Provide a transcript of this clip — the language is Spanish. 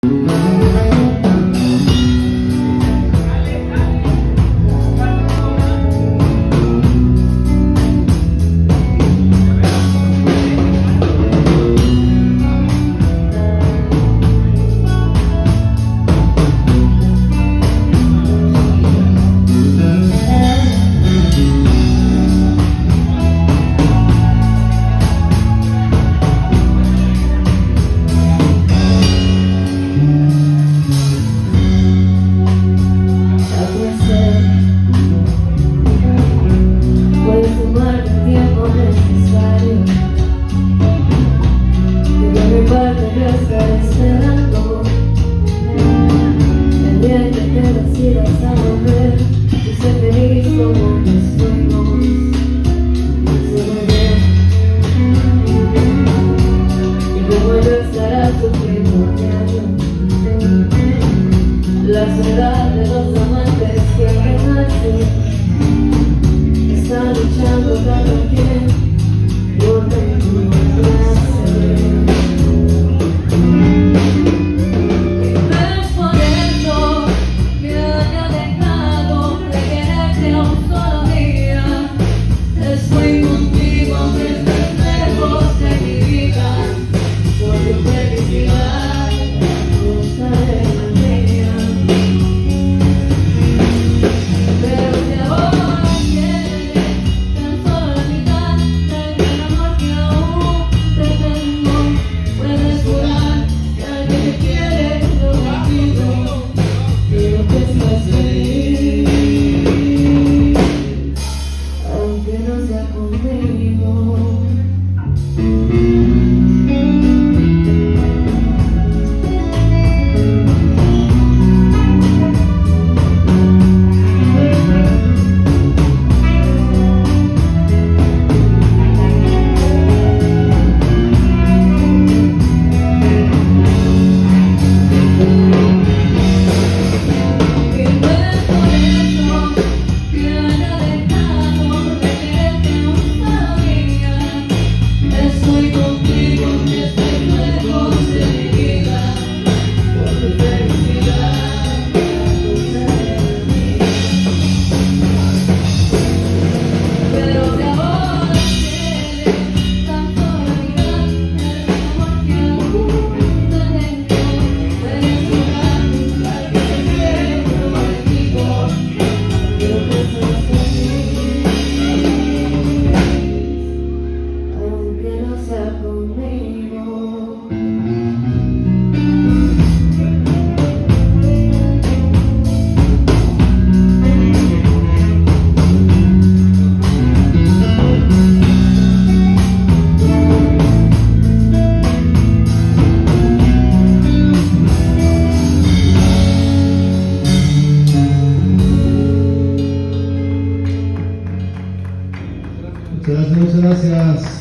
La soledad de los amantes que renacen está luchando cada quien por recuperarse. Es por eso que haya dejado de quererte a un solo día. Estoy contigo desde lejos de mi vida, por tu felicidad buscaré la mía. Pero si ahora quieres tan solo la mitad del amor que aún te tengo, puedes jurar que alguien te quiere, lo repito, quiero que seas feliz, aunque no sea conmigo. Muchas gracias.